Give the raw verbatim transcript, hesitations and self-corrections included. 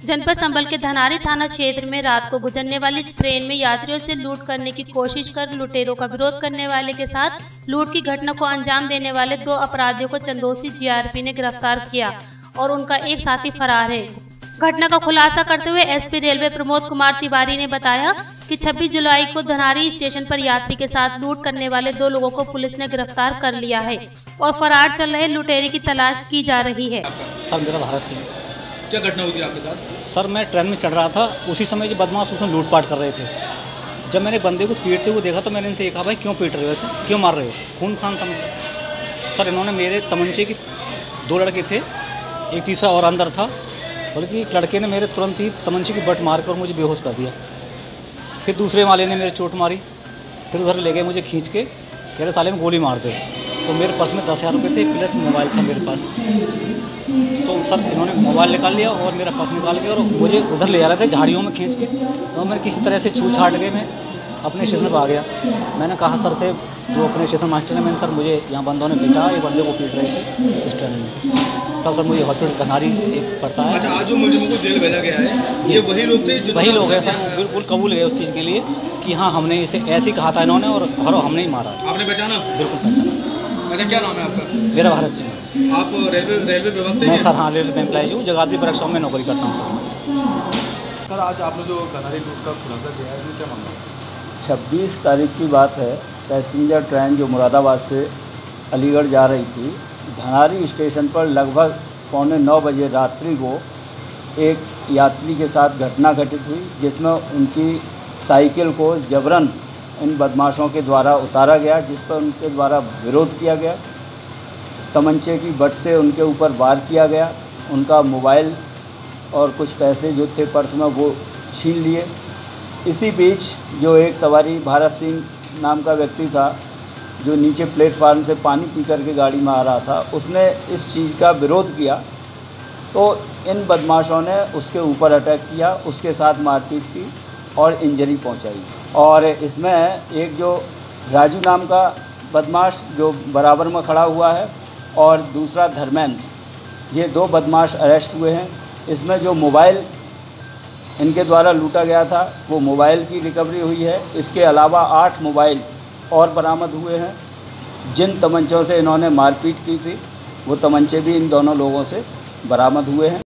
जनपद संभल के धनारी थाना क्षेत्र में रात को गुजरने वाली ट्रेन में यात्रियों से लूट करने की कोशिश कर लुटेरों का विरोध करने वाले के साथ लूट की घटना को अंजाम देने वाले दो अपराधियों को चंदोसी जीआरपी ने गिरफ्तार किया और उनका एक साथी फरार है। घटना का खुलासा करते हुए एसपी रेलवे प्रमोद कुमार तिवारी ने बताया कि छब्बीस जुलाई को धनारी स्टेशन पर यात्री के साथ लूट करने वाले दो लोगों को पुलिस ने गिरफ्तार कर लिया है और फरार चल रहे लुटेरे की तलाश की जा रही है। सर मेरा भारत सिंह। क्या घटना हुई थी आपके साथ? सर मैं ट्रेन में चढ़ रहा था, उसी समय जो बदमाश उसमें लूटपाट कर रहे थे। जब मैंने बंदे को पीटते हुए देखा तो मैंने इनसे कहा, भाई क्यों पीट रहे हो, ऐसे क्यों मार रहे हो, खून खान था। सर इन्होंने मेरे तमंचे की, दो लड़के थे, एक तीसरा और अंदर था, बल्कि लड़के ने मेरे तुरंत ही तमंचे की बट मार कर मुझे बेहोश कर दिया। फिर दूसरे वाले ने मेरे चोट मारी, फिर उधर ले गए मुझे खींच के, कह रहे साले में गोली मार दे। तो मेरे पर्स में दस हज़ार रुपये थे प्लस मोबाइल था मेरे पास। तो सर इन्होंने मोबाइल निकाल लिया और मेरा पर्स निकाल के और मुझे उधर ले जा रहे थे झाड़ियों में खींच के। तो मैं किसी तरह से छू छाट के मैं अपने स्टेशन पर आ गया। मैंने कहा सर से, जो अपने स्टेशन मास्टर ने, मैंने सर मुझे यहाँ बंदों ने पीटा, ये बंदे को पीट रहे थे इस ट्रेन में। तब सर मुझे हॉस्पिटल धनारी एक पड़ता है। अच्छा, आज जो मुलजिमों को जेल भेजा गया है, ये वही लोग थे? वही लोग हैं सर, बिल्कुल कबूल गए उस चीज़ के लिए कि हाँ हमने इसे ऐसे ही कहा था इन्होंने और हमने ही मारा। आपने पहचाना? बिल्कुल पहचाना। अच्छा, क्या नाम है आपका? मेरा भारत सिंह। आप रेलवे रेलवे विभाग से? मैं सर हाँ रेलवे एम्प्लॉय हूँ, जगाधरी वर्कशॉप में नौकरी करता हूँ सर। सर आज आपने जो धनारी लूट का खुलासा किया है, क्या मामला है? छब्बीस तारीख की बात है। पैसेंजर ट्रेन जो मुरादाबाद से अलीगढ़ जा रही थी, धनारी स्टेशन पर लगभग पौने नौ बजे रात्रि को एक यात्री के साथ घटना घटित हुई, जिसमें उनकी साइकिल को जबरन इन बदमाशों के द्वारा उतारा गया, जिस पर उनके द्वारा विरोध किया गया। तमंचे की बट से उनके ऊपर वार किया गया। उनका मोबाइल और कुछ पैसे जो थे पर्स में वो छीन लिए। इसी बीच जो एक सवारी भारत सिंह नाम का व्यक्ति था, जो नीचे प्लेटफार्म से पानी पी कर के गाड़ी में आ रहा था, उसने इस चीज़ का विरोध किया तो इन बदमाशों ने उसके ऊपर अटैक किया, उसके साथ मारपीट की और इंजरी पहुंचाई। और इसमें एक जो राजू नाम का बदमाश जो बराबर में खड़ा हुआ है और दूसरा धर्मेंद्र, ये दो बदमाश अरेस्ट हुए हैं। इसमें जो मोबाइल इनके द्वारा लूटा गया था वो मोबाइल की रिकवरी हुई है। इसके अलावा आठ मोबाइल और बरामद हुए हैं। जिन तमंचों से इन्होंने मारपीट की थी वो तमंचे भी इन दोनों लोगों से बरामद हुए हैं।